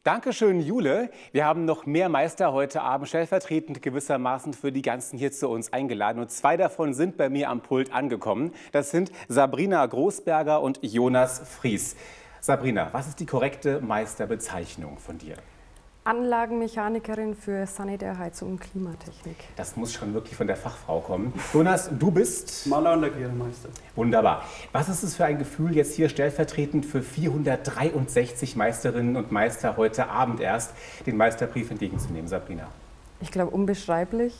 Dankeschön, Jule. Wir haben noch mehr Meister heute Abend stellvertretend gewissermaßen für die ganzen hier zu uns eingeladen. Und zwei davon sind bei mir am Pult angekommen. Das sind Sabrina Großberger und Jonas Fries. Sabrina, was ist die korrekte Meisterbezeichnung von dir? Anlagenmechanikerin für Sanitär, Heizung und Klimatechnik. Das muss schon wirklich von der Fachfrau kommen. Jonas, du bist? Maler und Lackierermeister. Wunderbar. Was ist es für ein Gefühl, jetzt hier stellvertretend für 463 Meisterinnen und Meister heute Abend erst den Meisterbrief entgegenzunehmen, Sabrina? Ich glaube, unbeschreiblich.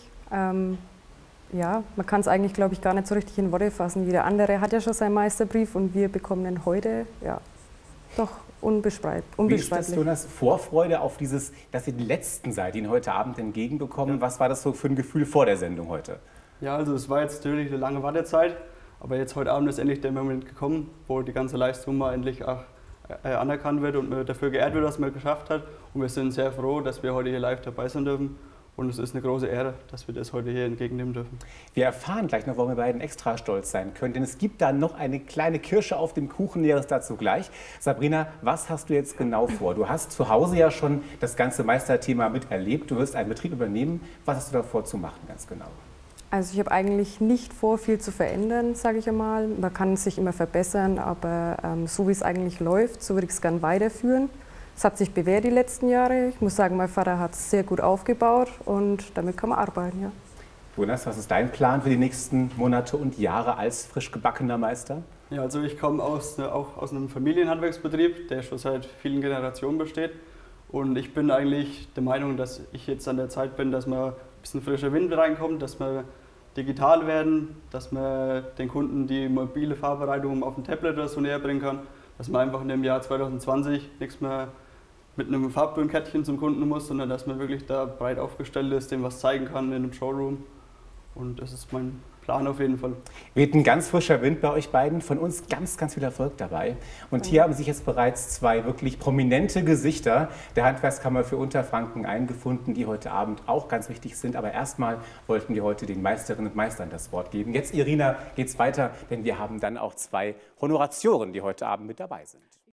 Ja, man kann es eigentlich, glaube ich, gar nicht so richtig in Worte fassen. Jeder andere hat ja schon seinen Meisterbrief und wir bekommen ihn heute, ja, doch unbeschreiblich. Wie ist das, Jonas, Vorfreude auf dass ihr die Letzten seid, die ihn heute Abend entgegenbekommen? Ja. Was war das so für ein Gefühl vor der Sendung heute? Ja, also es war jetzt natürlich eine lange Wartezeit, aber jetzt heute Abend ist endlich der Moment gekommen, wo die ganze Leistung mal endlich auch anerkannt wird und dafür geehrt wird, was man geschafft hat. Und wir sind sehr froh, dass wir heute hier live dabei sein dürfen. Und es ist eine große Ehre, dass wir das heute hier entgegennehmen dürfen. Wir erfahren gleich noch, warum wir beiden extra stolz sein können. Denn es gibt da noch eine kleine Kirsche auf dem Kuchen, Näheres dazu gleich. Sabrina, was hast du jetzt genau vor? Du hast zu Hause ja schon das ganze Meisterthema miterlebt. Du wirst einen Betrieb übernehmen. Was hast du davor zu machen, ganz genau? Also ich habe eigentlich nicht vor, viel zu verändern, sage ich einmal. Man kann sich immer verbessern, aber so wie es eigentlich läuft, so würde ich es gerne weiterführen. Es hat sich bewährt die letzten Jahre. Ich muss sagen, mein Vater hat es sehr gut aufgebaut und damit kann man arbeiten. Ja. Jonas, was ist dein Plan für die nächsten Monate und Jahre als frisch gebackener Meister? Ja, also ich komme auch aus einem Familienhandwerksbetrieb, der schon seit vielen Generationen besteht. Und ich bin eigentlich der Meinung, dass ich jetzt an der Zeit bin, dass man ein bisschen frischer Wind reinkommt, dass wir digital werden, dass man den Kunden die mobile Fahrbereitung auf dem Tablet oder so näher bringen kann, dass man einfach in dem Jahr 2020 nichts mehr mit einem Farbblumenkärtchen zum Kunden muss, sondern dass man wirklich da breit aufgestellt ist, dem was zeigen kann in einem Showroom. Und das ist mein Plan auf jeden Fall. Weht ein ganz frischer Wind bei euch beiden. Von uns ganz, ganz viel Erfolg dabei. Und hier haben sich jetzt bereits zwei wirklich prominente Gesichter der Handwerkskammer für Unterfranken eingefunden, die heute Abend auch ganz wichtig sind. Aber erstmal wollten wir heute den Meisterinnen und Meistern das Wort geben. Jetzt, Irina, geht's weiter, denn wir haben dann auch zwei Honoratioren, die heute Abend mit dabei sind.